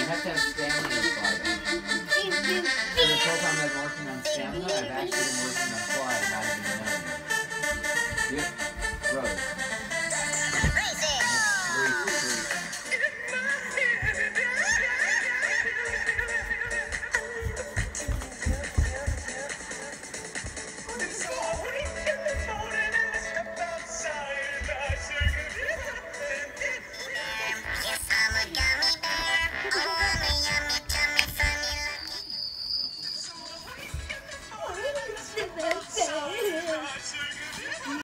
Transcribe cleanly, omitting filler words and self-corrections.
have to have stamina to fly though. So this whole time I've been working on stamina, I've actually been working on flying, not even knowing it. Yep. Rose.